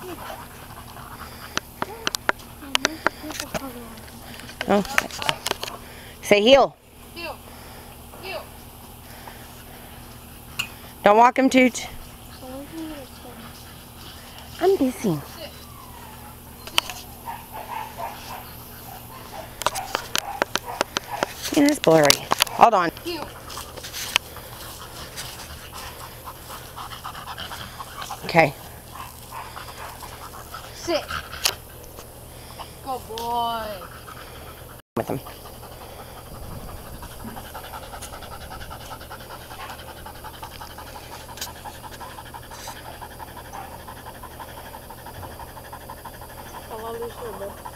Oh. Say heel. Heel. Heel. Don't walk him, Toot. I'm busy. Yeah, it's blurry. Hold on. Heel. Okay. Sit. Good boy. With him. I'll lose a little bit.